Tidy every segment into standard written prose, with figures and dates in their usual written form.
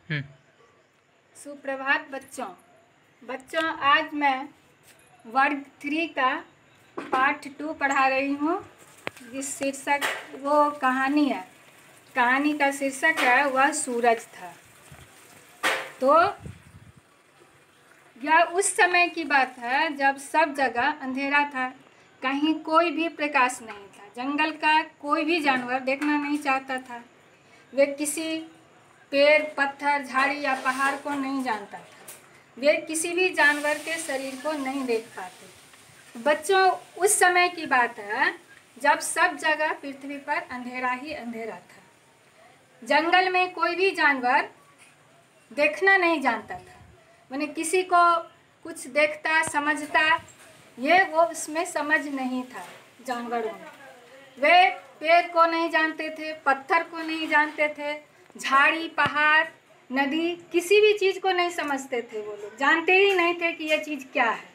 हम्म। सुप्रभात बच्चों आज मैं वर्ग 3 का पाठ 2 पढ़ा रही हूँ। जिस शीर्षक वो कहानी है, कहानी का शीर्षक है वह सूरज था। तो यह उस समय की बात है जब सब जगह अंधेरा था, कहीं कोई भी प्रकाश नहीं था। जंगल का कोई भी जानवर देखना नहीं चाहता था। वे किसी पेड़, पत्थर, झाड़ी या पहाड़ को नहीं जानता था। वे किसी भी जानवर के शरीर को नहीं देख पाते। बच्चों, उस समय की बात है जब सब जगह पृथ्वी पर अंधेरा ही अंधेरा था। जंगल में कोई भी जानवर देखना नहीं जानता था। मैंने किसी को कुछ देखता, समझता, ये वो उसमें समझ नहीं था। जानवरों में वे पेड़ को नहीं जानते थे, पत्थर को नहीं जानते थे, झाड़ी, पहाड़, नदी, किसी भी चीज़ को नहीं समझते थे। वो लोग जानते ही नहीं थे कि ये चीज़ क्या है।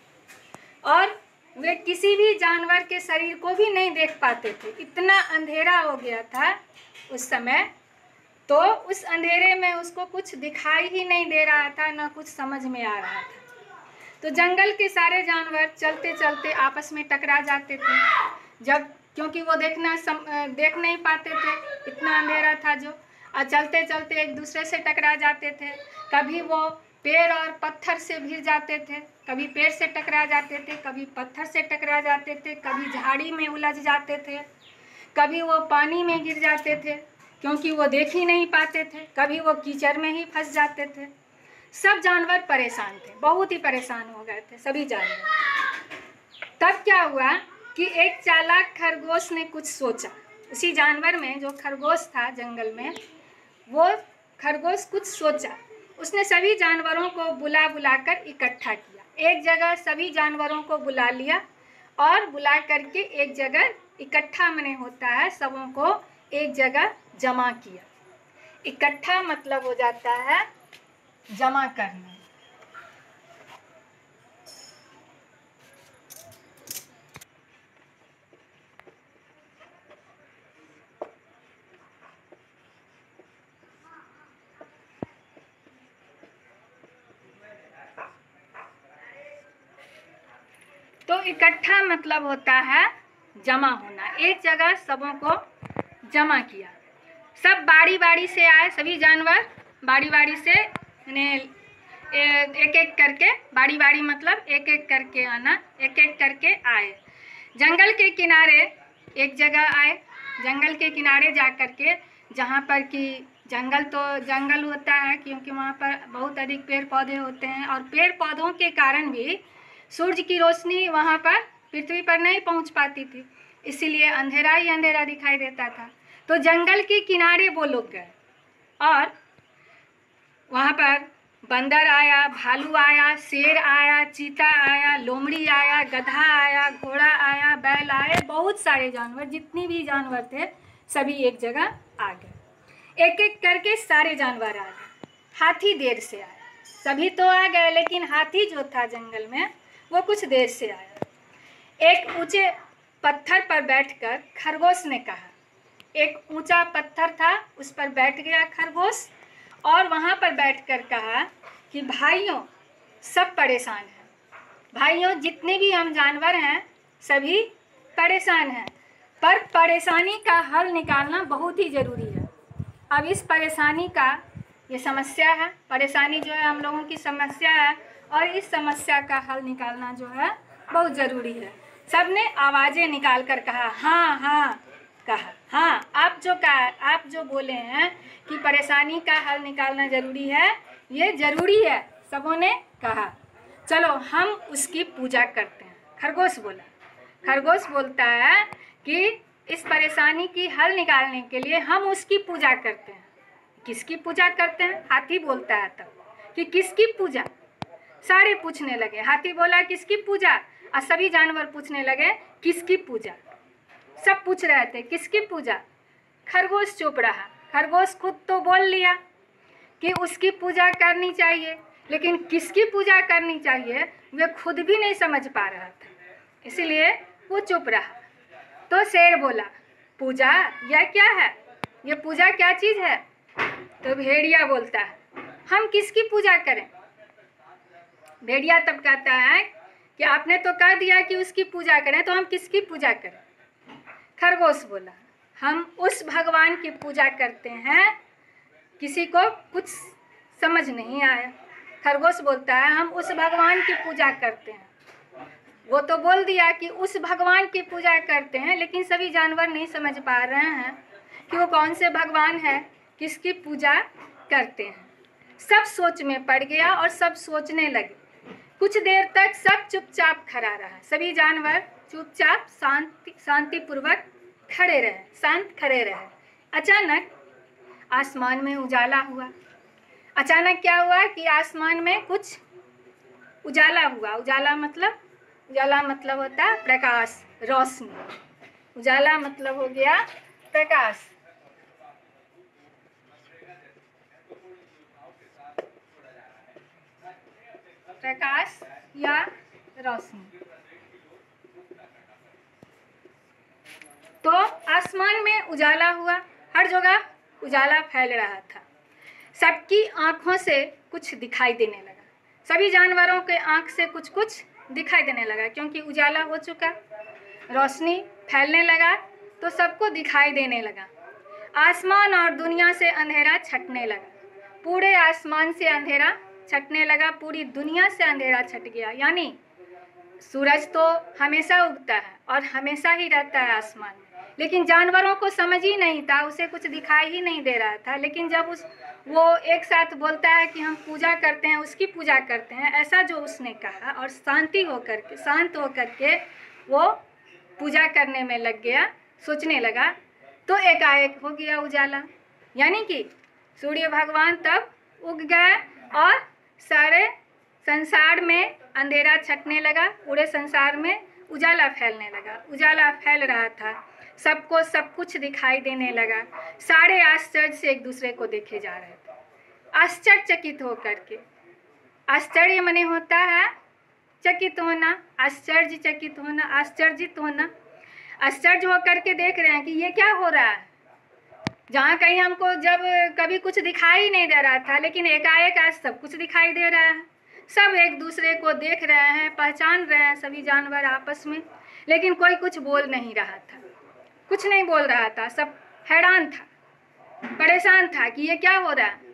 और वे किसी भी जानवर के शरीर को भी नहीं देख पाते थे। इतना अंधेरा हो गया था उस समय। तो उस अंधेरे में उसको कुछ दिखाई ही नहीं दे रहा था, ना कुछ समझ में आ रहा था। तो जंगल के सारे जानवर चलते चलते आपस में टकरा जाते थे। क्योंकि वो देख नहीं पाते थे, इतना अंधेरा था जो। और चलते चलते एक दूसरे से टकरा जाते थे। कभी वो पेड़ और पत्थर से भिड़ जाते थे, कभी पेड़ से टकरा जाते थे, कभी पत्थर से टकरा जाते थे, कभी झाड़ी में उलझ जाते थे, कभी वो पानी में गिर जाते थे क्योंकि वो देख ही नहीं पाते थे, कभी वो कीचड़ में ही फंस जाते थे। सब जानवर परेशान थे, बहुत ही परेशान हो गए थे सभी जानवर। तब क्या हुआ कि एक चालाक खरगोश ने कुछ सोचा। उसी जानवर में जो खरगोश था जंगल में, वो खरगोश कुछ सोचा। उसने सभी जानवरों को बुला कर इकट्ठा किया। एक जगह सभी जानवरों को बुला लिया और बुला करके एक जगह इकट्ठा मने होता है, सबों को एक जगह जमा किया। इकट्ठा मतलब हो जाता है जमा करना। तो इकट्ठा मतलब होता है जमा होना। एक जगह सबों को जमा किया। सब बारी बारी से आए, सभी जानवर बारी बारी से एक एक करके, बारी बारी मतलब एक एक करके आना, एक एक करके आए। जंगल के किनारे एक जगह आए। जंगल के किनारे जा कर के, जहाँ पर कि जंगल तो जंगल होता है क्योंकि वहाँ पर बहुत अधिक पेड़ पौधे होते हैं, और पेड़ पौधों के कारण भी सूरज की रोशनी वहाँ पर पृथ्वी पर नहीं पहुँच पाती थी, इसीलिए अंधेरा ही अंधेरा दिखाई देता था। तो जंगल के किनारे वो लोग गए और वहाँ पर बंदर आया, भालू आया, शेर आया, चीता आया, लोमड़ी आया, गधा आया, घोड़ा आया, बैल आए, बहुत सारे जानवर, जितनी भी जानवर थे सभी एक जगह आ गए। एक एक करके सारे जानवर आ गए। हाथी देर से आया। सभी तो आ गए लेकिन हाथी जो था जंगल में वो कुछ देर से आया। एक ऊंचे पत्थर पर बैठकर खरगोश ने कहा। एक ऊंचा पत्थर था, उस पर बैठ गया खरगोश और वहाँ पर बैठकर कहा कि भाइयों, सब परेशान हैं। भाइयों, जितने भी हम जानवर हैं सभी परेशान हैं, पर परेशानी का हल निकालना बहुत ही ज़रूरी है। अब इस परेशानी का, ये समस्या है, परेशानी जो है हम लोगों की समस्या है, और इस समस्या का हल निकालना जो है बहुत ज़रूरी है। सब ने आवाज़ें निकाल कर कहा, हाँ हाँ कहा। हाँ, आप जो बोले हैं कि परेशानी का हल निकालना ज़रूरी है, ये ज़रूरी है, सबों ने कहा। चलो हम उसकी पूजा करते हैं, खरगोश बोला। खरगोश बोलता है कि इस परेशानी की हल निकालने के लिए हम उसकी पूजा करते हैं। किसकी पूजा करते हैं? हाथी बोलता है तब कि किसकी पूजा? सारे पूछने लगे। हाथी बोला किसकी पूजा, और सभी जानवर पूछने लगे किसकी पूजा। सब पूछ रहे थे किसकी पूजा। खरगोश चुप रहा। खरगोश खुद तो बोल लिया कि उसकी पूजा करनी चाहिए, लेकिन किसकी पूजा करनी चाहिए वे खुद भी नहीं समझ पा रहा था, इसीलिए वो चुप रहा। तो शेर बोला, पूजा? यह क्या है? ये पूजा क्या चीज़ है? तो भेड़िया बोलता है, हम किसकी पूजा करें? भेड़िया तब कहता है कि आपने तो कह दिया कि उसकी पूजा करें, तो हम किसकी पूजा करें? खरगोश बोला, हम उस भगवान की पूजा करते हैं। किसी को कुछ समझ नहीं आया। खरगोश बोलता है हम उस भगवान की पूजा करते हैं। वो तो बोल दिया कि उस भगवान की पूजा करते हैं, लेकिन सभी जानवर नहीं समझ पा रहे हैं कि वो कौन से भगवान है, किसकी पूजा करते हैं। सब सोच में पड़ गया और सब सोचने लगे। कुछ देर तक सब चुपचाप खड़ा रहा। सभी जानवर चुपचाप शांतिपूर्वक खड़े रहे, शांत खड़े रहे। अचानक आसमान में उजाला हुआ। अचानक क्या हुआ कि आसमान में कुछ उजाला हुआ। उजाला मतलब होता है प्रकाश, रोशनी। उजाला मतलब हो गया प्रकाश। प्रकाश या रोशनी। तो आसमान में उजाला हुआ, हर जगह उजाला फैल रहा था। सबकी आंखों से कुछ दिखाई देने लगा। सभी जानवरों के आंख से कुछ कुछ दिखाई देने लगा, क्योंकि उजाला हो चुका, रोशनी फैलने लगा तो सबको दिखाई देने लगा। आसमान और दुनिया से अंधेरा छटने लगा। पूरे आसमान से अंधेरा छटने लगा, पूरी दुनिया से अंधेरा छट गया। यानी सूरज तो हमेशा उगता है और हमेशा ही रहता है आसमान में, लेकिन जानवरों को समझ ही नहीं था, उसे कुछ दिखाई ही नहीं दे रहा था। लेकिन जब वो एक साथ बोलता है कि हम पूजा करते हैं, उसकी पूजा करते हैं, ऐसा जो उसने कहा, और शांत होकर के वो पूजा करने में लग गया, सोचने लगा, तो एकाएक हो गया उजाला। यानी कि सूर्य भगवान तब उग गए और सारे संसार में अंधेरा छटने लगा, पूरे संसार में उजाला फैलने लगा। उजाला फैल रहा था, सबको सब कुछ दिखाई देने लगा। सारे आश्चर्य से एक दूसरे को देखे जा रहे थे, आश्चर्यचकित होकर के। आश्चर्य माने होता है चकित होना, आश्चर्यचकित होना, आश्चर्यित होना। आश्चर्य होकर के देख रहे हैं कि ये क्या हो रहा है। जहाँ कहीं हमको जब कभी कुछ दिखाई नहीं दे रहा था, लेकिन एकाएक आज सब कुछ दिखाई दे रहा है। सब एक दूसरे को देख रहे हैं, पहचान रहे हैं सभी जानवर आपस में, लेकिन कोई कुछ बोल नहीं रहा था, कुछ नहीं बोल रहा था। सब हैरान था, परेशान था कि ये क्या हो रहा है।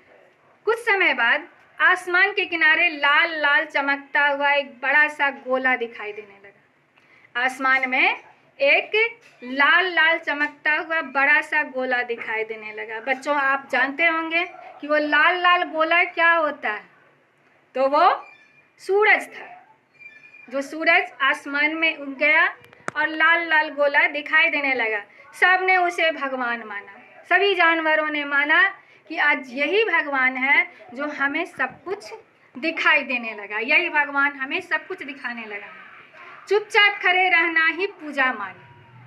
कुछ समय बाद आसमान के किनारे लाल लाल चमकता हुआ एक बड़ा सा गोला दिखाई देने लगा। आसमान में एक लाल लाल चमकता हुआ बड़ा सा गोला दिखाई देने लगा। बच्चों, आप जानते होंगे कि वो लाल लाल गोला क्या होता है? तो वो सूरज था। जो सूरज आसमान में उग गया और लाल लाल गोला दिखाई देने लगा। सब ने उसे भगवान माना। सभी जानवरों ने माना कि आज यही भगवान है जो हमें सब कुछ दिखाई देने लगा, यही भगवान हमें सब कुछ दिखाने लगा। चुपचाप खड़े रहना ही पूजा मानी।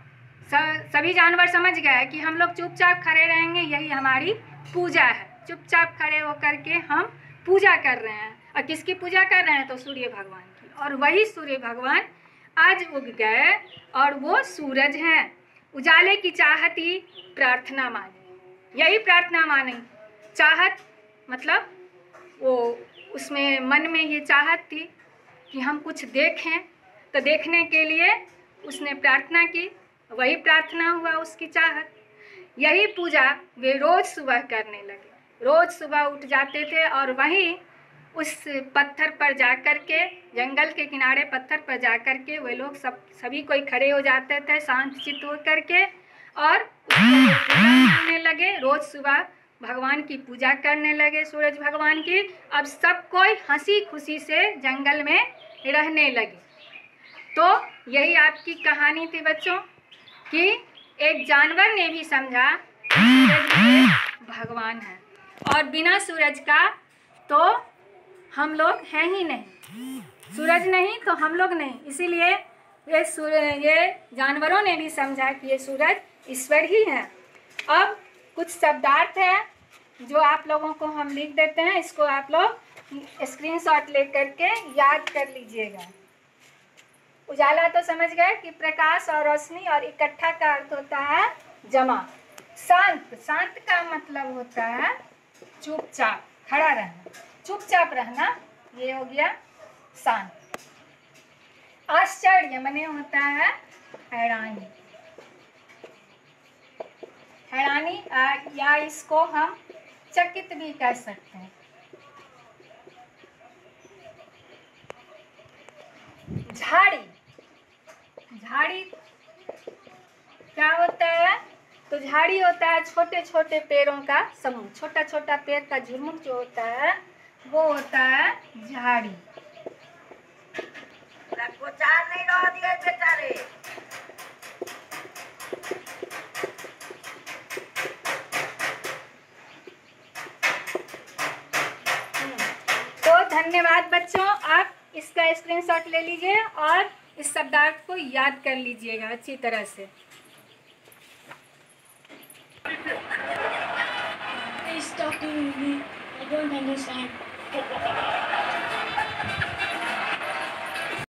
सभी जानवर समझ गए कि हम लोग चुपचाप खड़े रहेंगे, यही हमारी पूजा है। चुपचाप खड़े होकर के हम पूजा कर रहे हैं। और किसकी पूजा कर रहे हैं? तो सूर्य भगवान की। और वही सूर्य भगवान आज उग गए और वो सूरज हैं। उजाले की चाहत ही प्रार्थना मानी, यही प्रार्थना मानी। चाहत मतलब वो उसमें मन में ये चाहत थी कि हम कुछ देखें, तो देखने के लिए उसने प्रार्थना की, वही प्रार्थना हुआ उसकी चाहत। यही पूजा वे रोज सुबह करने लगे। रोज सुबह उठ जाते थे और वहीं उस पत्थर पर जाकर के, जंगल के किनारे पत्थर पर जाकर के वे लोग सभी कोई खड़े हो जाते थे शांत चित्त होकर के, और करने लगे। रोज सुबह भगवान की पूजा करने लगे, सूरज भगवान की। अब सब कोई हंसी खुशी से जंगल में रहने लगे। तो यही आपकी कहानी थी बच्चों, कि एक जानवर ने भी समझा सूरज भी भगवान है, और बिना सूरज का तो हम लोग हैं ही नहीं। सूरज नहीं तो हम लोग नहीं। इसीलिए ये जानवरों ने भी समझा कि ये सूरज ईश्वर ही है। अब कुछ शब्दार्थ है जो आप लोगों को हम लिख देते हैं, इसको आप लोग स्क्रीनशॉट लेकर के याद कर लीजिएगा। उजाला तो समझ गए कि प्रकाश और रोशनी, और इकट्ठा का अर्थ होता है जमा। शांत, शांत का मतलब होता है चुपचाप खड़ा रहना, चुपचाप रहना, ये हो गया शांत। आश्चर्य माने होता है हैरानी, हैरानी या इसको हम चकित भी कह सकते हैं। झाड़ी, झाड़ी क्या होता है? तो झाड़ी होता है छोटे छोटे पेड़ों का समूह, छोटा छोटा पेड़ का झुंड जो होता है वो होता है झाड़ी। नहीं रह दिए बेटा रे। तो धन्यवाद बच्चों, आप इसका स्क्रीनशॉट ले लीजिए और इस शब्दार्थ को याद कर लीजिएगा अच्छी तरह से। He's talking to me. I don't understand.